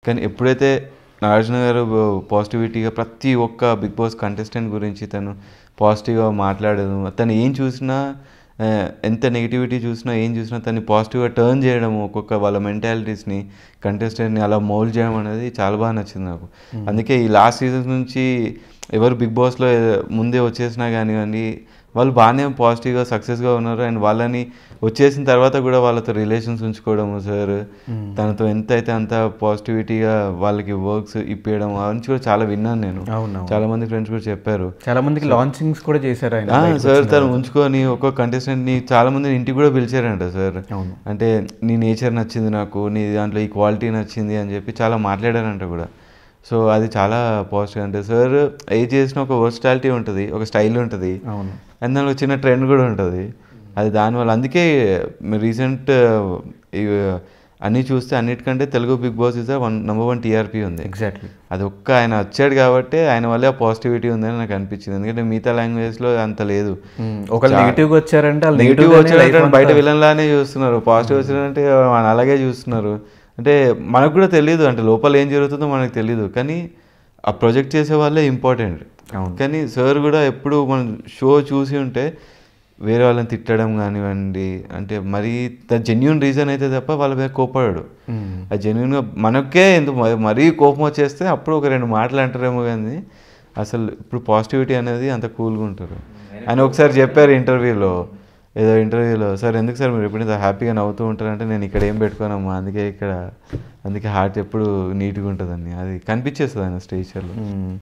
కానీ ఎప్పుడైతే నాగార్జున గారు పాజిటివిటీగా ప్రతి ఒక్క బిగ్ బాస్ కంటెస్టెంట్ గురించి తను పాజిటివ్గా మాట్లాడడం, తను ఏం చూసినా ఎంత నెగిటివిటీ చూసినా ఏం చూసినా తను పాజిటివ్గా టర్న్ చేయడము, ఒక్కొక్క వాళ్ళ మెంటాలిటీస్ని కంటెస్టెంట్ని అలా మోల్డ్ చేయడం అనేది చాలా బాగా నచ్చింది నాకు. అందుకే ఈ లాస్ట్ సీజన్స్ నుంచి ఎవరు బిగ్ బాస్లో ముందే వచ్చేసినా కానివ్వండి, వాళ్ళు బాగానే పాజిటివ్గా సక్సెస్గా ఉన్నారు. అండ్ వాళ్ళని వచ్చేసిన తర్వాత కూడా వాళ్ళతో రిలేషన్స్ ఉంచుకోవడము సార్, తనతో ఎంత అయితే అంత పాజిటివిటీగా వాళ్ళకి వర్క్స్ ఇప్పించడం అవన్నీ కూడా చాలా విన్నాను నేను. చాలా మంది ఫ్రెండ్స్ కూడా చెప్పారు, చాలా మందికి లాంచింగ్స్ కూడా చేశారు ఆయన సార్. తను ఉంచుకొని ఒక్కొక్క కంటెస్టెంట్ని చాలా మందిని ఇంటికి కూడా పిలిచారంట సార్. అంటే నీ నేచర్ నచ్చింది నాకు, నీ దాంట్లో ఈ క్వాలిటీ నచ్చింది అని చెప్పి చాలా మాట్లాడారంట కూడా. సో అది చాలా పాజిటివ్. అంటే సార్ ఏ చేసిన ఒక వర్స్టాలిటీ ఉంటుంది, ఒక స్టైల్ ఉంటుంది, అండ్ దానిలో చిన్న ట్రెండ్ కూడా ఉంటుంది. అది దానివల్ల అందుకే రీసెంట్ అన్నీ చూస్తే అన్నిటికంటే Telugu Bigg Boss is number 1 TRP ఉంది. ఎగ్జాక్ట్లీ అది ఒక్క ఆయన వచ్చాడు కాబట్టి ఆయన వల్లే ఆ పాజిటివిటీ ఉందని నాకు అనిపించింది. ఎందుకంటే మిగతా లాంగ్వేజ్లో అంత లేదు. ఒక నెగిటివ్గా వచ్చారంటే బయట విలన్లానే చూస్తున్నారు, పాజిటివ్ వచ్చారంటే అలాగే చూస్తున్నారు. అంటే మనకు కూడా తెలియదు, అంటే లోపల ఏం జరుగుతుందో మనకు తెలియదు, కానీ ఆ ప్రొజెక్ట్ చేసే వాళ్ళే ఇంపార్టెంట్. కానీ సార్ కూడా ఎప్పుడు మనం షో చూసి ఉంటే వేరే వాళ్ళని తిట్టడం కానివ్వండి, అంటే మరీ జెన్యున్ రీజన్ అయితే తప్ప వాళ్ళ మీద కోపడాడు. అది జెన్యున్గా మనకే ఎందుకు మరీ కోపం వచ్చేస్తే అప్పుడు ఒక 2 మాటలు అంటారేమో, కానీ అసలు ఇప్పుడు పాజిటివిటీ అనేది అంత కూల్గా ఉంటారు. ఆయన ఒకసారి చెప్పారు ఇంటర్వ్యూలో, సార్ ఎందుకు సార్ మీరు ఎప్పుడైనా హ్యాపీగా నవ్వుతూ ఉంటారంటే, నేను ఇక్కడ ఏం పెట్టుకోనమ్మా, అందుకే హార్ట్ ఎప్పుడు నీట్గా ఉంటుందని. అది కనిపించేస్తుంది ఆయన స్టేజ్ షోలో.